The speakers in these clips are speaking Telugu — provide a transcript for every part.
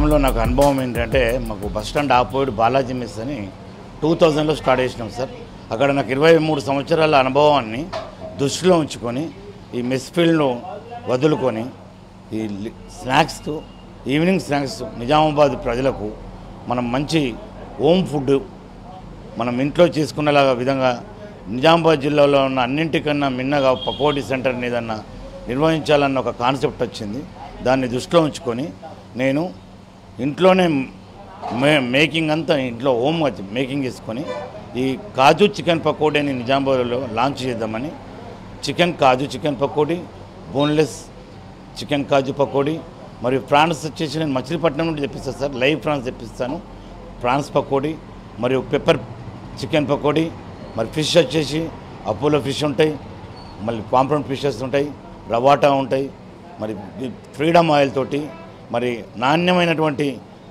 రంగంలో నాకు అనుభవం ఏంటంటే మాకు bus stand opposite Balaji mess అని 2000లో స్టార్ట్ చేసినాం సార్. అక్కడ నాకు 23 సంవత్సరాల అనుభవాన్ని దృష్టిలో ఉంచుకొని ఈ మెస్ ఫీల్డ్ను వదులుకొని ఈ స్నాక్స్ ఈవినింగ్ స్నాక్స్ నిజామాబాద్ ప్రజలకు మనం మంచి హోమ్ ఫుడ్ మనం ఇంట్లో చేసుకునేలాగా విధంగా నిజామాబాద్ జిల్లాలో ఉన్న అన్నింటికన్నా మిన్నగా పకోడీ సెంటర్ని ఏదన్నా నిర్వహించాలన్న ఒక కాన్సెప్ట్ వచ్చింది. దాన్ని దృష్టిలో ఉంచుకొని నేను ఇంట్లోనే మేకింగ్ అంతా ఇంట్లో హోమ్ మేకింగ్ చేసుకొని ఈ కాజు చికెన్ పకోడీని నిజామాబాద్లో లాంచ్ చేద్దామని chicken pakodi, boneless chicken kaju pakodi మరియు ప్రాన్స్ వచ్చేసి నేను మచిలీపట్నం నుండి తెప్పిస్తాను సార్. లైవ్ ప్రాన్స్ తెప్పిస్తాను. ప్రాన్స్ పకోడీ మరియు పెప్పర్ చికెన్ పకోడీ, మరి ఫిష్ వచ్చేసి అపోలో ఫిష్ ఉంటాయి, మళ్ళీ పాంప్రౌన్ ఫిషెస్ ఉంటాయి, రవాటా ఉంటాయి, మరి ఫ్రీడమ్ ఆయిల్ తోటి మరి నాణ్యమైనటువంటి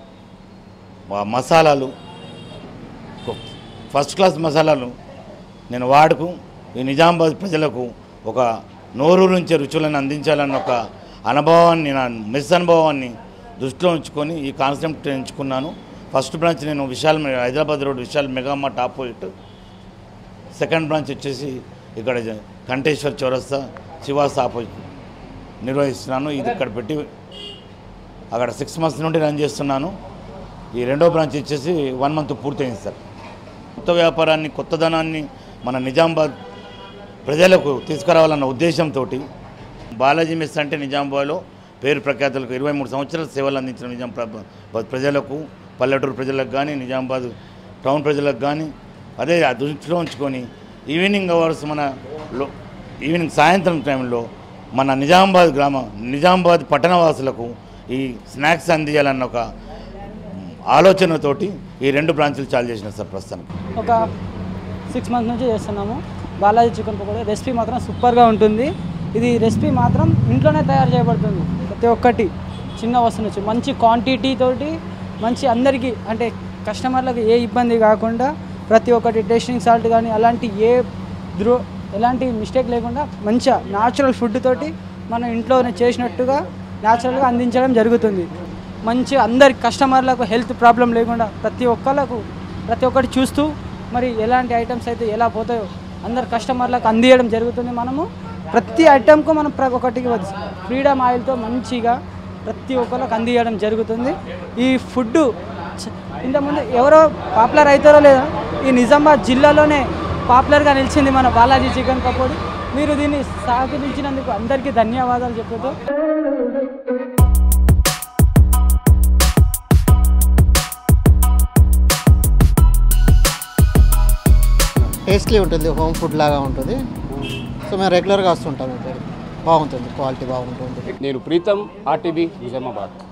మసాలాలు ఫస్ట్ క్లాస్ మసాలాలు నేను వాడుకు ఈ నిజామాబాద్ ప్రజలకు ఒక నోరు నుంచి రుచులను అందించాలన్న ఒక అనుభవాన్ని నా మెస్ అనుభవాన్ని దృష్టిలో ఉంచుకొని ఈ కాన్సెప్ట్ ఎంచుకున్నాను. ఫస్ట్ బ్రాంచ్ నేను Hyderabad road Vishal Mega Mart opposite, second branch వచ్చేసి ఇక్కడ కంటేశ్వర్ చౌరస్తా శివాస్ ఆపోజిట్ నిర్వహిస్తున్నాను. ఇది ఇక్కడ పెట్టి అక్కడ 6 months నుండి రన్ చేస్తున్నాను. ఈ రెండో బ్రాంచ్ వచ్చేసి 1 month పూర్తయింది సార్. కొత్త వ్యాపారాన్ని కొత్తదనాన్ని మన నిజామాబాద్ ప్రజలకు తీసుకురావాలన్న ఉద్దేశంతో బాలాజీ మెస్ అంటే నిజామాబాద్లో పేరు ప్రఖ్యాతులకు 23 సంవత్సరాల సేవలు అందించిన నిజామాబాద్ ప్రజలకు, పల్లెటూరు ప్రజలకు కానీ, నిజామాబాద్ టౌన్ ప్రజలకు కానీ అదే దృష్టిలో ఉంచుకొని ఈవినింగ్ అవర్స్ ఈవినింగ్ సాయంత్రం టైంలో మన నిజామాబాద్ పట్టణవాసులకు ఈ స్నాక్స్ అందించాలన్న ఒక ఆలోచనతోటి ఈ 2 బ్రాంచులు చాలు చేసిన సార్. ప్రస్తుతానికి ఒక 6 months నుంచి చేస్తున్నాము. బాలాజీ చికెన్ పకోడీ రెసిపీ మాత్రం సూపర్గా ఉంటుంది. ఇది రెసిపీ మాత్రం ఇంట్లోనే తయారు చేయబడుతుంది. ప్రతి ఒక్కటి చిన్న వస్తువు నుంచి మంచి క్వాంటిటీ తోటి మంచి అందరికీ అంటే కస్టమర్లకు ఏ ఇబ్బంది కాకుండా ప్రతి ఒక్కటి టేస్టింగ్ సాల్ట్ కానీ అలాంటి ఎలాంటి మిస్టేక్ లేకుండా మంచిగా న్యాచురల్ ఫుడ్ తోటి మనం ఇంట్లోనే చేసినట్టుగా న్యాచురల్గా అందించడం జరుగుతుంది. మంచి అందరి కస్టమర్లకు హెల్త్ ప్రాబ్లం లేకుండా ప్రతి ఒక్కటి చూస్తూ మరి ఎలాంటి ఐటమ్స్ అయితే ఎలా పోతాయో అందరు కస్టమర్లకు అందించడం జరుగుతుంది. మనము ప్రతి ఐటమ్కు మనం ఒకటికి ఫ్రీడమ్ ఆయిల్తో మంచిగా ప్రతి ఒక్కరికి అందించడం జరుగుతుంది. ఈ ఫుడ్ ఇంతకుముందు ఎవరో పాపులర్ అవుతారో లేదో ఈ నిజామాబాద్ జిల్లాలోనే పాపులర్గా నిలిచింది మన బాలాజీ చికెన్ పకోడీ. మీరు దీన్ని సహకరించినందుకు అందరికీ ధన్యవాదాలు చెప్తూ టేస్ట్లీ ఉంటుంది, హోమ్ ఫుడ్ లాగా ఉంటుంది. సో మేము రెగ్యులర్గా వస్తుంటాం. ఇక్కడ బాగుంటుంది, క్వాలిటీ బాగుంటుంది. నేను ప్రీతం, RTV నిజామాబాద్.